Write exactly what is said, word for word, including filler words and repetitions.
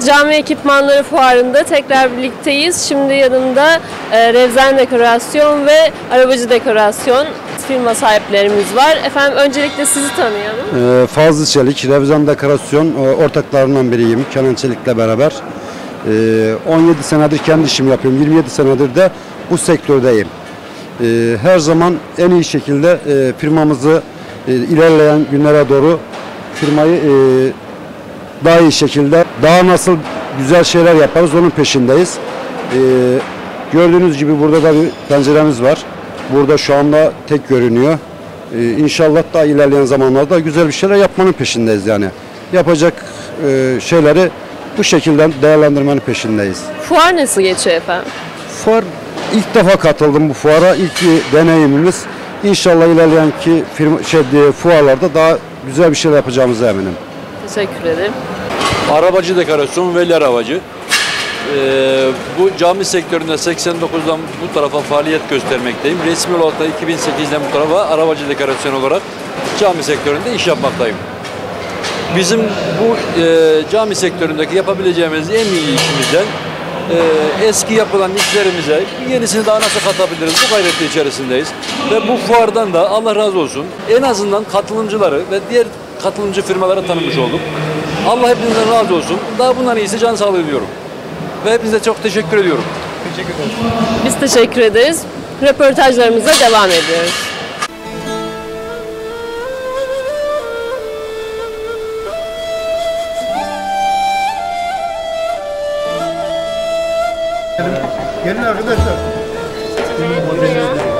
Cami Ekipmanları Fuarı'nda tekrar birlikteyiz. Şimdi yanımda e, Revzen Dekorasyon ve Arabacı Dekorasyon firma sahiplerimiz var. Efendim öncelikle sizi tanıyalım. Ee, Fazıl Çelik, Revzen Dekorasyon ortaklarından biriyim Kenan Çelik'le beraber. Ee, on yedi senedir kendi işimi yapıyorum, yirmi yedi senedir de bu sektördeyim. Ee, her zaman en iyi şekilde e, firmamızı e, ilerleyen günlere doğru firmayı e, daha iyi şekilde, daha nasıl güzel şeyler yaparız onun peşindeyiz. Ee, gördüğünüz gibi burada da bir penceremiz var. Burada şu anda tek görünüyor. Ee, İnşallah daha ilerleyen zamanlarda güzel bir şeyler yapmanın peşindeyiz yani. Yapacak e, şeyleri bu şekilde değerlendirmenin peşindeyiz. Fuar nasıl geçiyor efendim? Fuar, ilk defa katıldım bu fuara. İlk bir deneyimimiz. İnşallah ilerleyenki firma, şey, fuarlarda daha güzel bir şeyler yapacağımıza eminim. Teşekkür ederim. Arabacı Dekorasyon, Veli Arabacı. Ee, bu cami sektöründe seksen dokuzdan bu tarafa faaliyet göstermekteyim. Resmi olarak da iki bin sekizden bu tarafa arabacı dekorasyon olarak cami sektöründe iş yapmaktayım. Bizim bu e, cami sektöründeki yapabileceğimiz en iyi işimizden e, eski yapılan işlerimize yenisini daha nasıl katabiliriz bu gayreti içerisindeyiz. Ve bu fuardan da Allah razı olsun en azından katılımcıları ve diğer katılımcı firmaları tanımış olduk. Allah hepinizden razı olsun. Daha bundan iyisi can sağlığı diliyorum. Ve hepinize çok teşekkür ediyorum. Teşekkür ederim. Biz teşekkür ederiz. Röportajlarımıza devam ediyoruz. Gelin arkadaşlar.